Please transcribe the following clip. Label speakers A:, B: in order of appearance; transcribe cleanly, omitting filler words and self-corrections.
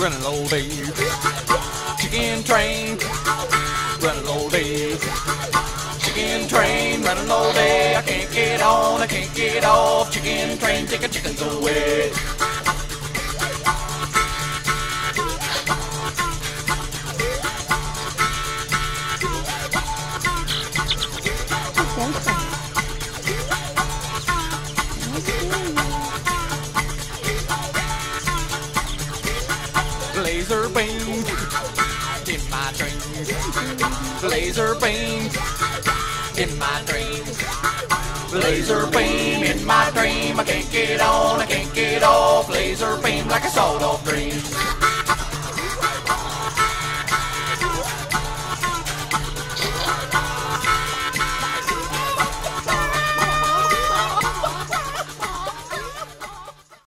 A: running all day. Chicken train, running all day. Chicken train, running all day. I can't get on, I can't get off. Chicken train, taking chickens away. Laser beam in my dreams. Laser beam in my dreams. Laser beam in my dream. I can't get on, I can't get off. Laser beam like a sawed-off dream.